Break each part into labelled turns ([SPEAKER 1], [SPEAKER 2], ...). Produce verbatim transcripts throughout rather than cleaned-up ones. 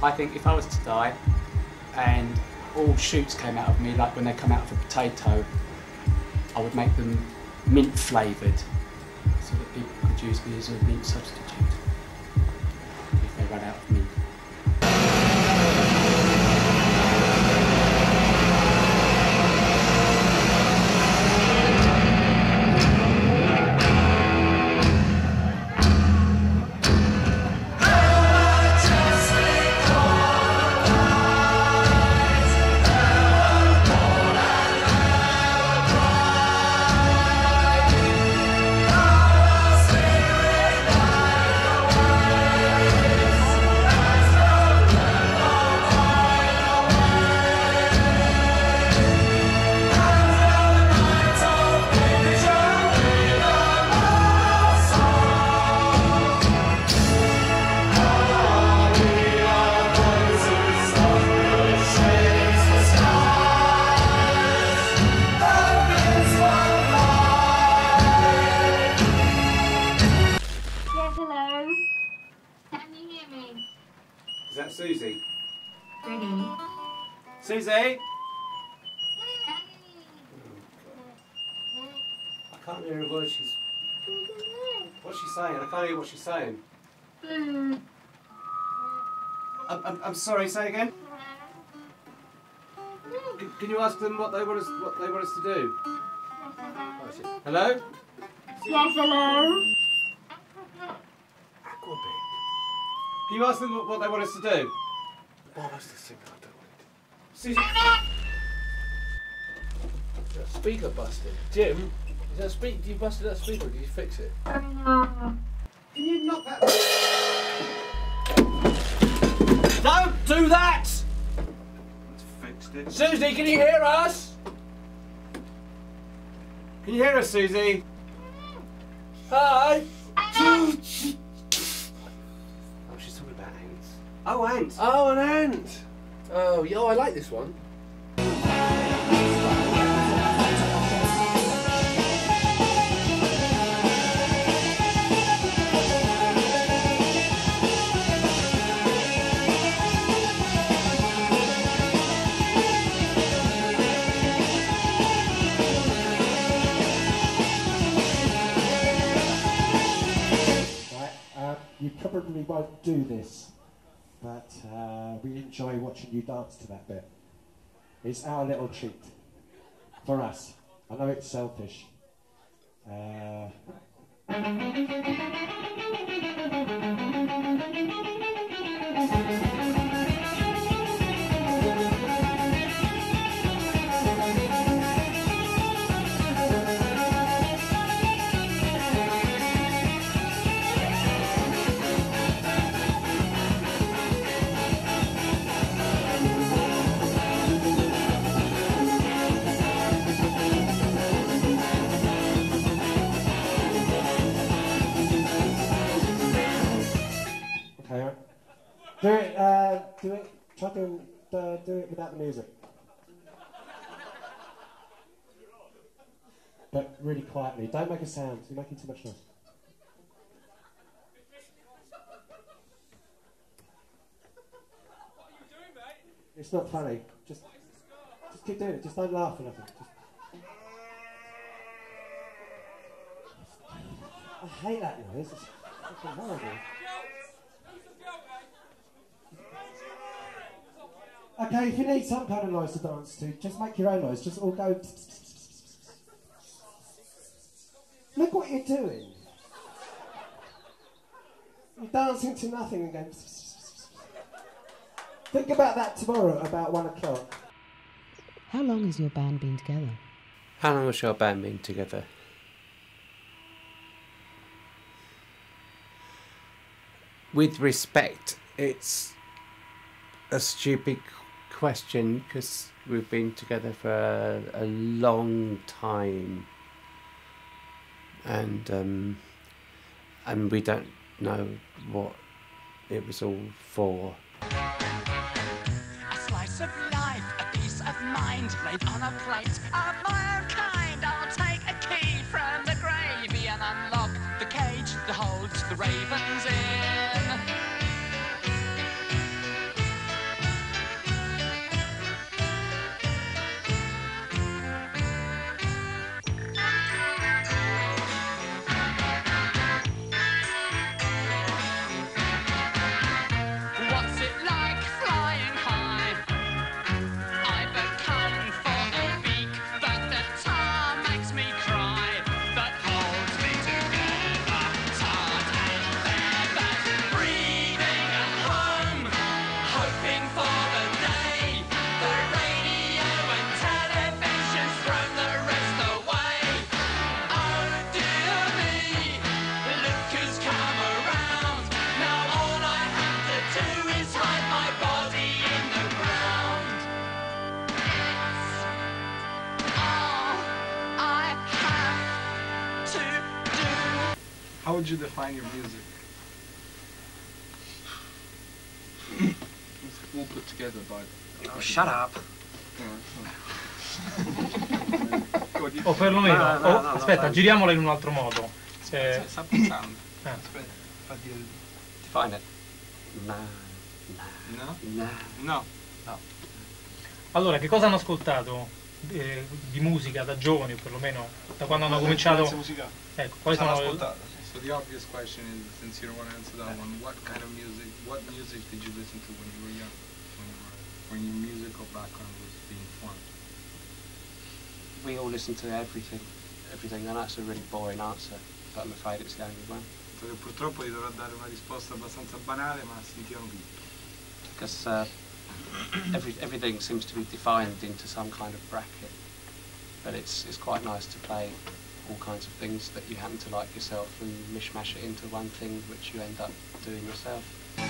[SPEAKER 1] I think if I was to die and all shoots came out of me, like when they come out of a potato, I would make them mint flavoured so that people could use me as a mint substitute if they run out of mint.
[SPEAKER 2] Is that Susie?
[SPEAKER 3] Ready?
[SPEAKER 2] Susie? I can't hear a word she's... What's she saying? I can't hear what she's saying. I'm, I'm, I'm sorry, say again? Can, can you ask them what they want us, what they want us to do? Hello?
[SPEAKER 3] Yes, hello?
[SPEAKER 2] Can you ask them what, what they want us to do? Bob has to sing, I don't want it. Susie!
[SPEAKER 4] Is that speaker busted? Jim, is that speak? Do you busted that speaker or did you fix it?
[SPEAKER 2] Can you knock that? Don't do that! Let's fixed it. Susie, can you hear us? Can you hear us, Susie? Hi! Oh, she's talking about ants. Oh, ants!
[SPEAKER 4] Oh, an ant! Oh, yo, I like this one.
[SPEAKER 5] You probably won't do this, but uh, we enjoy watching you dance to that bit. It's our little treat for us. I know it's selfish. Uh... Do it, uh, do it, try to uh, do it without the music. But really quietly, don't make a sound, you're making too much noise.
[SPEAKER 2] What are you doing, mate?
[SPEAKER 5] It's not funny, just, just keep doing it, just don't laugh or nothing. Just... I hate that noise, it's fucking horrible. Okay, if you need some kind of noise to dance to, just make your own noise. Just all go... Look what you're doing. You're dancing to nothing and going... Think about that tomorrow about one o'clock.
[SPEAKER 6] How long has your band been together?
[SPEAKER 2] How long has your band been together? With respect, it's a stupid question because we've been together for a, a long time, and um, and we don't know what it was all for.
[SPEAKER 7] A slice of life, a piece of mind laid on a plate of my own kind. I'll take a key from the gravy and unlock the cage that holds the ravens in.
[SPEAKER 8] would you define your music? We'll put together by.
[SPEAKER 1] Oh, shut up.
[SPEAKER 9] O perlomeno,
[SPEAKER 1] No, no,
[SPEAKER 9] oh,
[SPEAKER 1] no, no,
[SPEAKER 9] aspetta,
[SPEAKER 1] no.
[SPEAKER 9] giriamola in un altro modo. Se...
[SPEAKER 8] Sta pensando.
[SPEAKER 9] Eh.
[SPEAKER 8] Aspetta, fa dire.
[SPEAKER 1] Define it. No.
[SPEAKER 8] No?
[SPEAKER 1] No.
[SPEAKER 8] No.
[SPEAKER 1] No.
[SPEAKER 9] Allora, che cosa hanno ascoltato eh, di musica da giovani, o perlomeno da quando hanno cominciato? Ecco, quali sono le...
[SPEAKER 8] So the obvious question is, since you don't want to answer that one, what kind of music, what music did you listen to when you were young, when you were, when your musical background was being formed?
[SPEAKER 1] We all listen to everything, everything, and that's a really boring answer, but I'm afraid it's the only one.
[SPEAKER 8] Purtroppo gli dovrò dare una risposta abbastanza banale, ma sentivano tutto.
[SPEAKER 1] Because uh, every, everything seems to be defined into some kind of bracket, but it's, it's quite nice to play all kinds of things that you happen to like yourself and mishmash it into one thing which you end up doing yourself.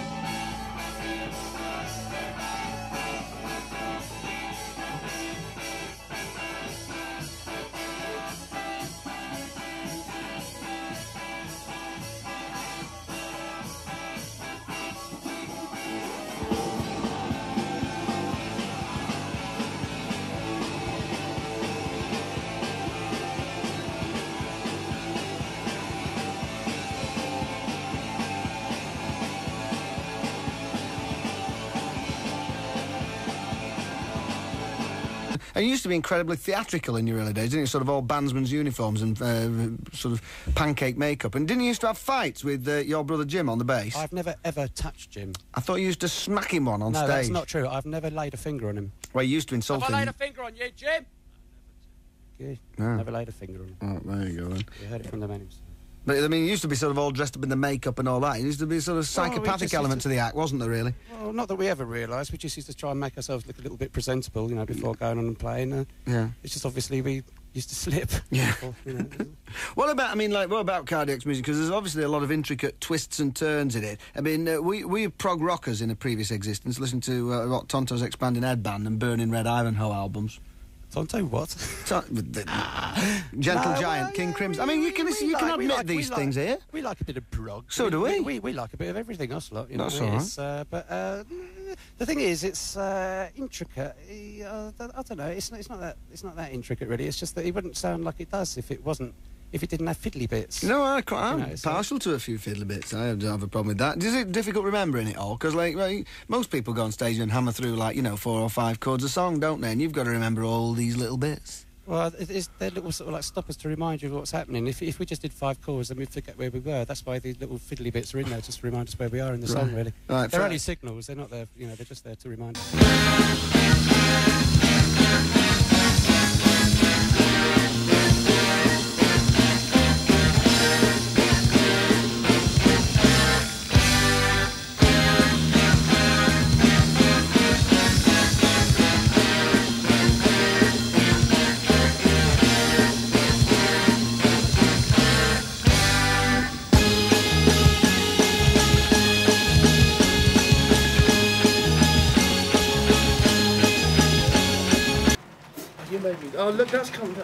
[SPEAKER 10] And you used to be incredibly theatrical in your early days, didn't you? Sort of all bandsman's uniforms and uh, sort of pancake makeup. And didn't you used to have fights with uh, your brother Jim on the bass?
[SPEAKER 11] I've never, ever touched Jim.
[SPEAKER 10] I thought you used to smack him one on
[SPEAKER 11] no,
[SPEAKER 10] stage.
[SPEAKER 11] No, that's not true. I've never laid a finger on him.
[SPEAKER 10] Well, you used to insult
[SPEAKER 11] Have
[SPEAKER 10] him.
[SPEAKER 11] I laid a finger on you, Jim? Good.
[SPEAKER 10] No.
[SPEAKER 11] Never laid a finger on him.
[SPEAKER 10] Oh, there you go, then.
[SPEAKER 11] You heard it from the man himself.
[SPEAKER 10] But, I mean, you used to be sort of all dressed up in the makeup and all that. There used to be a sort of psychopathic
[SPEAKER 11] well,
[SPEAKER 10] element to... to the act, wasn't there, really?
[SPEAKER 11] Well, not that we ever realised. We just used to try and make ourselves look a little bit presentable, you know, before going on and playing. Uh,
[SPEAKER 10] yeah.
[SPEAKER 11] It's just obviously we used to slip.
[SPEAKER 10] Yeah.
[SPEAKER 11] Or, you know.
[SPEAKER 10] What about, I mean, like, what about Cardiac's music? Because there's obviously a lot of intricate twists and turns in it. I mean, uh, we, we were prog rockers in a previous existence, listened to uh, what Tonto's Expanding Headband and Burning Red Ivanhoe albums.
[SPEAKER 11] Tonto what?
[SPEAKER 10] To Gentle
[SPEAKER 11] no,
[SPEAKER 10] Giant,
[SPEAKER 11] well,
[SPEAKER 10] King
[SPEAKER 11] yeah,
[SPEAKER 10] Crimson.
[SPEAKER 11] we,
[SPEAKER 10] I mean, you can,
[SPEAKER 11] we,
[SPEAKER 10] you
[SPEAKER 11] we
[SPEAKER 10] can
[SPEAKER 11] like,
[SPEAKER 10] admit
[SPEAKER 11] like,
[SPEAKER 10] these
[SPEAKER 11] like,
[SPEAKER 10] things here.
[SPEAKER 11] We like a bit of prog.
[SPEAKER 10] So
[SPEAKER 11] we,
[SPEAKER 10] do we.
[SPEAKER 11] we. We we like a bit of everything, us lot. You
[SPEAKER 10] That's
[SPEAKER 11] know,
[SPEAKER 10] all right.
[SPEAKER 11] it's, uh, but uh, the thing is, it's uh, intricate. Uh, I don't know. It's not, it's not that. It's not that intricate, really. It's just that it wouldn't sound like it does if it wasn't. If it didn't have fiddly bits.
[SPEAKER 10] No, I quite, I'm
[SPEAKER 11] you know,
[SPEAKER 10] partial to a few fiddly bits. I don't have a problem with that. Is it difficult remembering it all? Because, like, well, most people go on stage and hammer through, like, you know, four or five chords a song, don't they? And you've got to remember all these little bits.
[SPEAKER 11] Well, it is, they're little sort of like stoppers to remind you of what's happening. If, if we just did five chords, then we'd forget where we were. That's why these little fiddly bits are in there, just to remind us where we are in the
[SPEAKER 10] Right.
[SPEAKER 11] song, really.
[SPEAKER 10] Right,
[SPEAKER 11] they're
[SPEAKER 10] fair.
[SPEAKER 11] only signals. They're not there, you know, they're just there to remind us.
[SPEAKER 4] You made me. Oh, look, that's come down.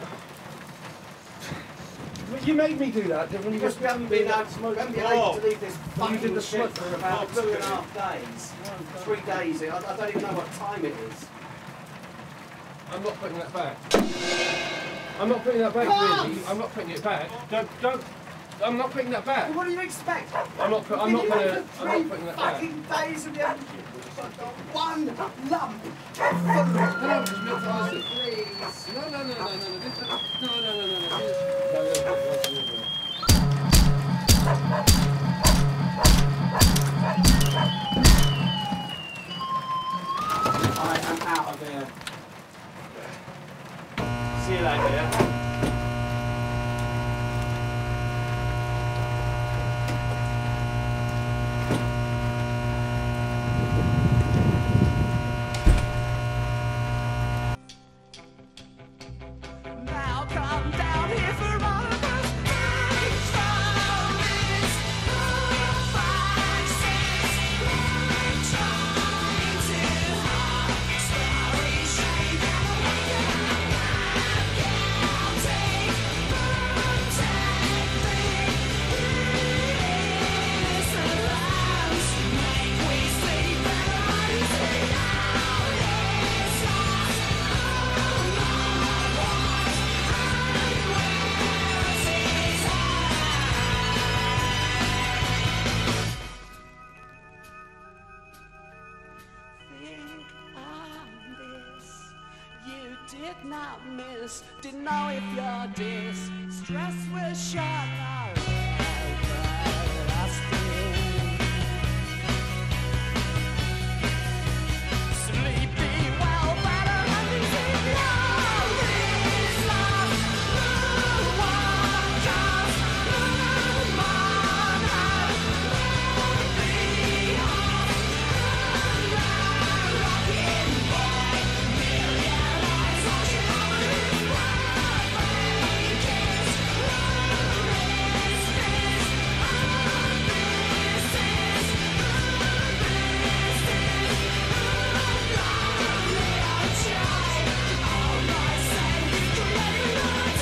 [SPEAKER 4] You made me do that, didn't you?
[SPEAKER 2] Because we haven't been able to, we haven't been able to leave this
[SPEAKER 4] Well, you did
[SPEAKER 2] fucking
[SPEAKER 4] the
[SPEAKER 2] shit
[SPEAKER 4] smoke
[SPEAKER 2] for about two and a half days. Three days. I, I don't even know what time it is.
[SPEAKER 4] I'm not putting that back. I'm not putting that back,
[SPEAKER 2] Mom!
[SPEAKER 4] really. I'm not putting it back. Don't, don't. I'm not putting that back.
[SPEAKER 2] What do you expect?
[SPEAKER 4] I'm not. Put, I'm not
[SPEAKER 2] Been
[SPEAKER 4] gonna.
[SPEAKER 2] here for
[SPEAKER 4] I'm
[SPEAKER 2] three
[SPEAKER 4] not putting that back.
[SPEAKER 2] fucking days and we haven't one lump.
[SPEAKER 4] No, no, just milk ice.
[SPEAKER 2] Please.
[SPEAKER 4] No, no, no, no, no, no. This, no, no, no, no, no. This, no, no, no, no, no, no.
[SPEAKER 2] I am out of here. See you later, yeah?
[SPEAKER 7] Now come down here for all of us. Five, four, five, six, did not miss. Didn't know if your distress was short or everlasting. Sleepy, well, better than these ignorance lost. Move on, just move on. Move beyond. Rocking boy, million eyes watching over his perfect kiss. This is, oh, this is, oh, this is, oh, lonely a child. All my sake, you let it not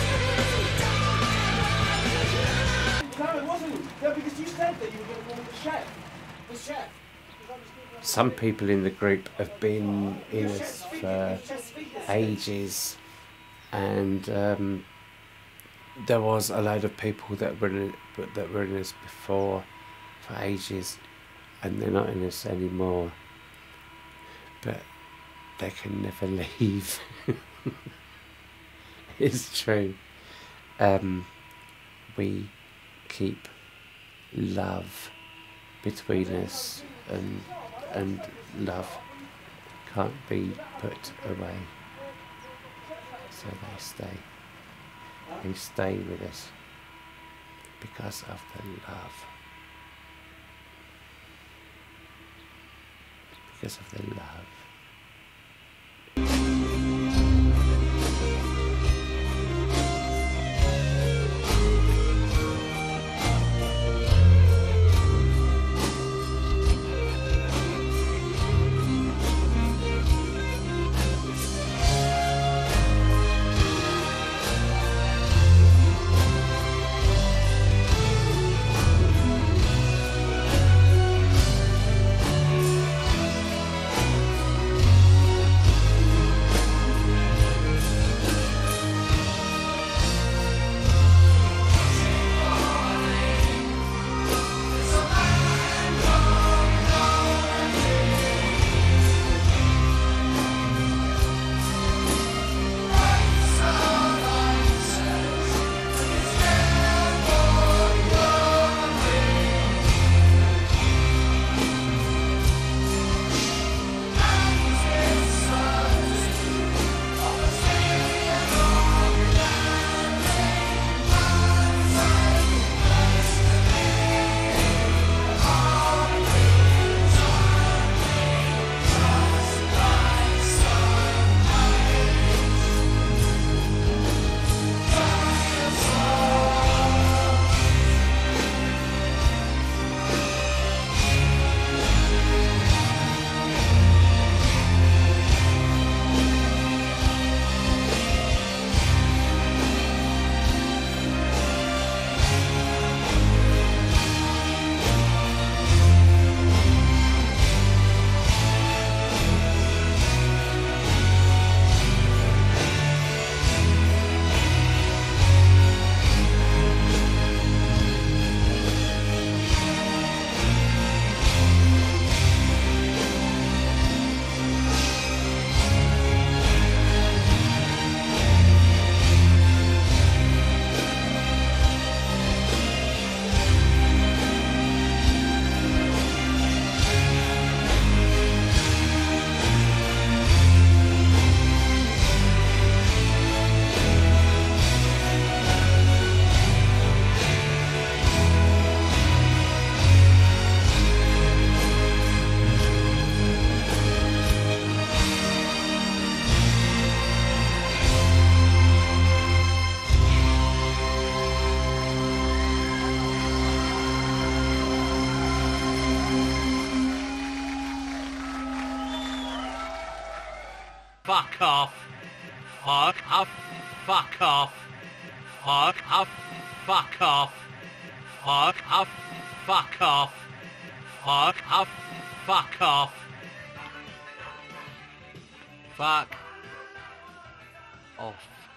[SPEAKER 7] die.
[SPEAKER 2] No, it wasn't. No, because you said that you were going to call me the chef. The chef.
[SPEAKER 12] Some people in the group have been in us for ages, and um, there was a load of people that were in, that were in us before for ages, and they're not in us anymore. But they can never leave. It's true. Um, we keep love between us, and and love can't be put away. So they stay. They stay with us because of the love. Because of the love.
[SPEAKER 13] Fuck off. Fuck off. Fuck off. Fuck off. Fuck off. Fuck off. Fuck off. Fuck off. Fuck off. Fuck off.